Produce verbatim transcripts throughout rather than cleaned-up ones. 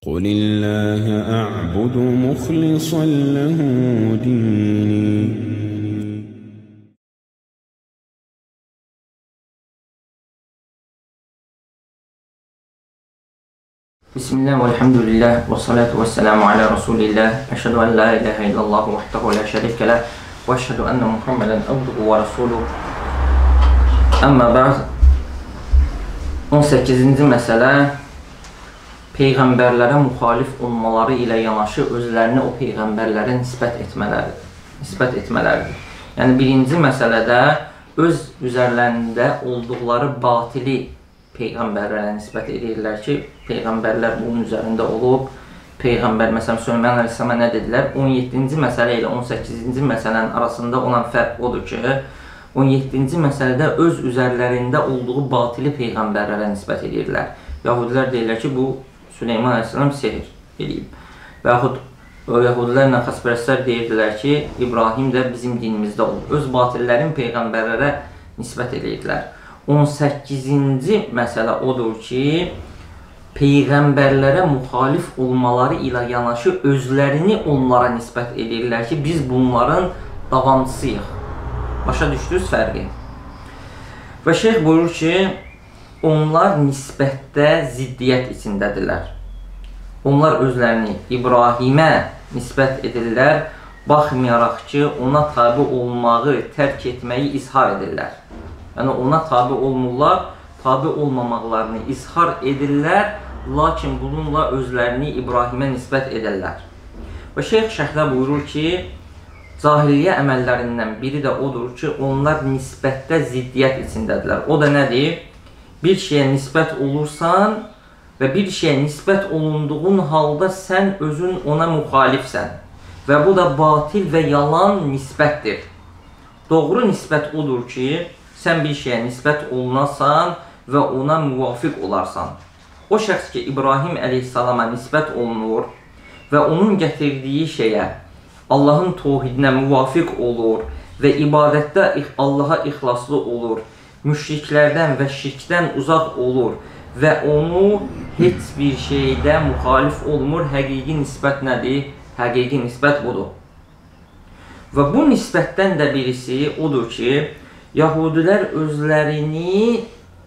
قل الله أعبد مخلصا له ديني. بسم الله والحمد لله والصلاة والسلام على رسول الله. أشهد أن لا إله إلا الله وحده لا شريك له وأشهد أن محمدا عبده ورسوله. أما بعد on səkkizinci məsələ Peyğəmbərlərə müxalif olmaları ilə yanaşı özlərini o Peyğəmbərlərə nisbət etmələri, nisbət etmələridir. Yəni birinci məsələdə öz üzərlərində olduqları batili Peyğəmbərlərə nisbət edirlər ki, Peyğəmbərlər bunun üzərində olub. Peyğəmbər, məsələn, Süleyman Əleyhisselama nə dedilər? on yeddinci məsələ ilə on səkkizinci məsələnin arasında olan fərq odur ki, on yeddinci məsələdə öz üzərlərində olduğu batili Peyğəmbərlərə nisbət edirlər. Yahudilər deyirlər ki, bu Süleyman Əleyhisselam sehir edib. Və yaxud o Yahudilərlə xaspərəstlər deyirdilər ki, İbrahim də bizim dinimizdə olur. Öz batillərin Peyğəmbərlərə nisbət edirdilər. on səkkizinci məsələ odur ki, Peyğəmbərlərə müxalif olmaları ilə yanaşı özlərini onlara nisbət edirlər ki, biz bunların davamçısıyıq. Başa düşdünüz fərqi? Və şeyx buyurur ki, onlar nisbətdə ziddiyyət içindədirlər. Onlar özlərini İbrahimə nisbət edirlər, baxmayaraq ki, ona tabi olmağı, tərk etməyi izhar edirlər. Yəni ona tabi olmurlar, tabi olmamaqlarını izhar edirlər, lakin bununla özlərini İbrahimə nisbət edirlər. Və şeyx şərhdə buyurur ki, cahiliyyə əməllərindən biri də odur ki, onlar nisbətdə ziddiyyət içindədirlər. O da nədir? Bir şeyə nisbət olursan və bir şeyə nisbət olunduğun halda sən özün ona müxalifsən. Və bu da batil və yalan nisbətdir. Doğru nisbət odur ki, sən bir şeyə nisbət olunasan və ona müvafiq olarsan. O şəxs ki, İbrahim Əleyhisselama nisbət olunur və onun gətirdiyi şeyə, Allahın tohidinə müvafiq olur və ibadətdə Allaha ixlaslı olur, müşriklərdən və şirkdən uzaq olur və onu heç bir şeydə müxalif olmur. Həqiqi nisbət nədir? Həqiqi nisbət budur. Və bu nisbətdən də birisi odur ki, Yahudilər özlərini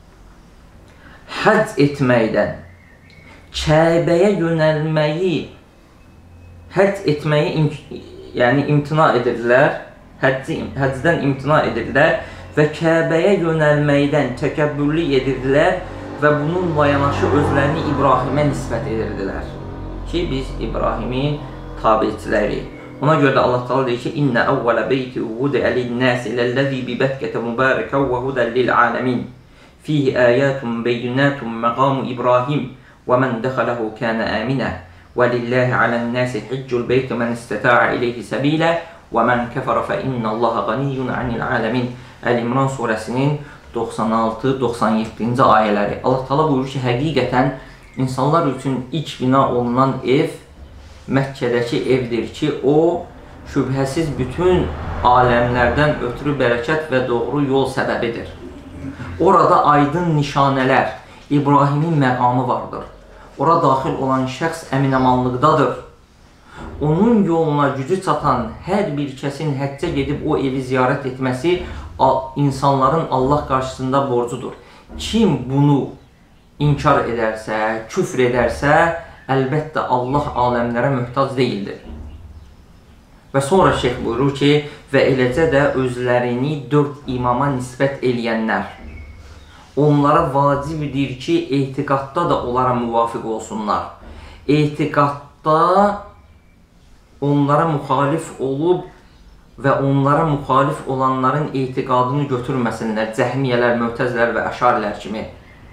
həcc etməkdən, Kəbəyə yönəlməyi, həcc etməyi im yəni imtina edirlər, həcci, həccdən imtina edirlər və Kəbəyə yönəlməkdən təkəbbürlü edirdilər və bununla yanaşı özlərini İbrahimə nisbət edirdilər ki, biz İbrahimin tabiçiləriyik. Ona görə də Allah Teala deyir ki, İnnə əvvələ beyti vudiə lin-nəsi ləllezî bi Bəkkətə mübərəkən və hudən lil-aləmin fihi əyətun beyyinətun məqamu İbrahim və mən dəxələhu kənə əminə və lillahi alən-nəsi hiccul beyti mən istətəə ileyhi səbilə və mən kəfərə fə innəllaha qaniyyun anil-aləmin. Əl-İmran surəsinin doxsan altı doxsan yeddinci ayələri. Allah Teala buyurur ki, həqiqətən insanlar üçün ilk bina olunan ev Məkkədəki evdir ki, o şübhəsiz bütün aləmlərdən ötürü bərəkət və doğru yol səbəbidir. Orada aydın nişanələr, İbrahimin məqamı vardır. Ora daxil olan şəxs əminamanlıqdadır. Onun yoluna gücü çatan hər bir kəsin həccə gedib o evi ziyarət etməsi insanların Allah qarşısında borcudur. Kim bunu inkar edərsə, küfr edərsə, əlbəttə Allah aləmlərə möhtac deyildir. Və sonra şeyx buyurur ki, və eləcə də özlərini dörd imama nisbət eləyənlər, onlara vacibdir ki, etiqadda da onlara müvafiq olsunlar. Etiqadda onlara müxalif olub və onlara müxalif olanların etiqadını götürməsinlər, cəhmiyyələr, mötəzilər və əşarilər kimi.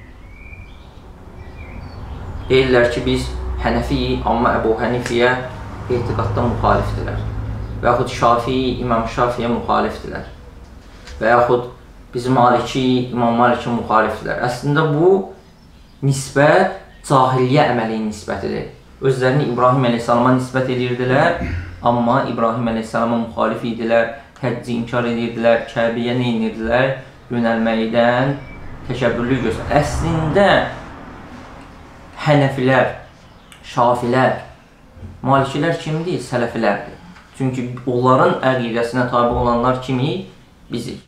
Deyirlər ki, biz Hənəfiyik, amma Əbu Hənifiyyə etiqadda müxalifdirlər. Və yaxud Şafii, İmam Şafiyə müxalifdirlər. Və yaxud biz Maliki, İmam Maliki müxalifdirlər. Əslində bu nisbət cahiliyyə əməliyin nisbətidir. Özlərini İbrahim Əleyhisselama nisbət edirdilər, amma İbrahim Əleyhisselama müxalif idilər, həcci inkar edirdilər, Kəbəyə nə edirdilər? Yönəlməkdən təkəbbürlü göstərir. Əslində Hənəfilər, Şafilər. Malikilər kimdir? Sələfilərdir. Çünki onların əqidəsinə tabi olanlar kimi? Bizik.